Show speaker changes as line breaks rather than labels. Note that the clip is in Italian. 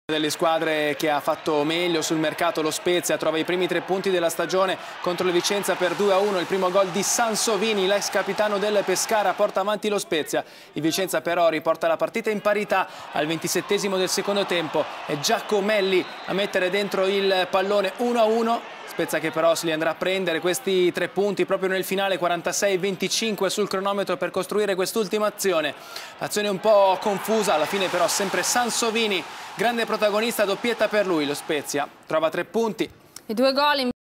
Delle squadre che ha fatto meglio sul mercato, lo Spezia trova i primi 3 punti della stagione contro il Vicenza per 2-1. Il primo gol di Sansovini, l'ex capitano del Pescara, porta avanti lo Spezia. Il Vicenza però riporta la partita in parità al 27esimo del secondo tempo. È Giacomelli a mettere dentro il pallone. 1-1. Spezia che però se li andrà a prendere questi 3 punti proprio nel finale, 46-25 sul cronometro per costruire quest'ultima azione. Azione un po' confusa, alla fine però sempre Sansovini, grande protagonista, doppietta per lui. Lo Spezia trova 3 punti.
I 2 gol